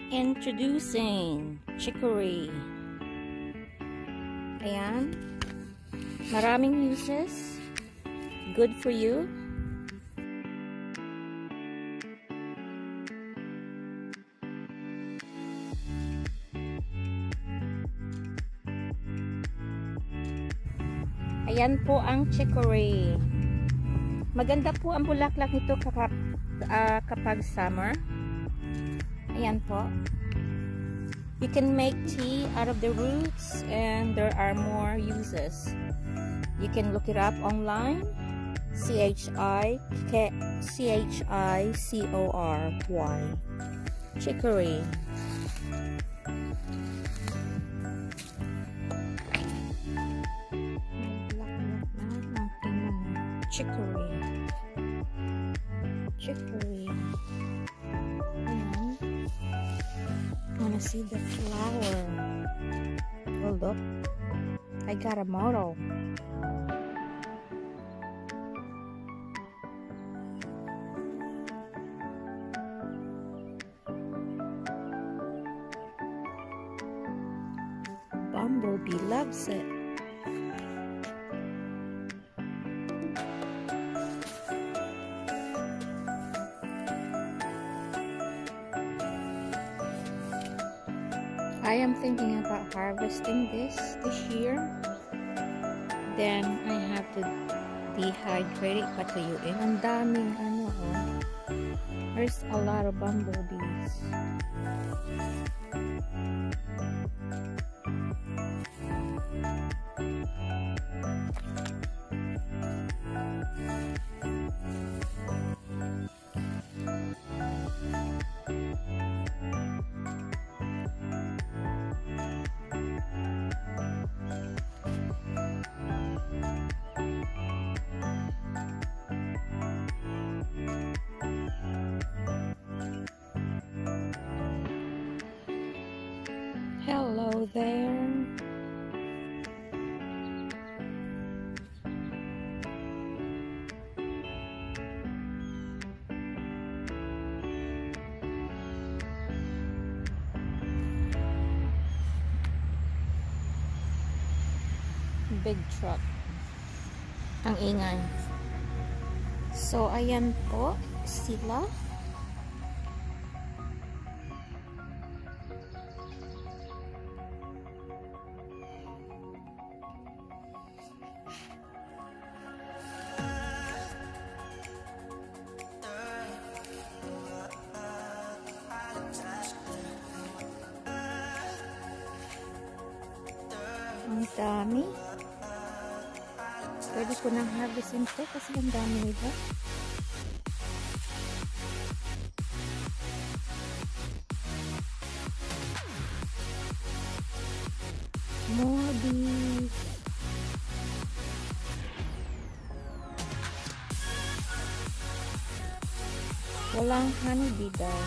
Introducing Chicory. Ayan. Maraming uses. Good for you. Ayan po ang chicory. Maganda po ang bulaklak nito kapag summer. Ayan po. You can make tea out of the roots and there are more uses. You can look it up online. Chicory. Chicory. Chicory. Chicory. Wanna see the flower? Oh look, I got a motto. Bumblebee loves it. I am thinking about harvesting this year. Then I have to dehydrate it patuyuin. Ang daming ano oh. There's a lot of bumblebees. Hello there. Big truck. Ang ingay. So, ayan po sila. Ang dami. Pwede ko nang harvestin ito kasi ang dami nito. More bees. Walang honeybee daw.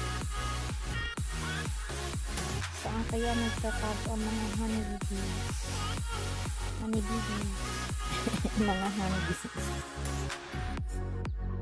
Saan kaya nagtatago ang mga honeybees? Honeybees. Mga honeybees.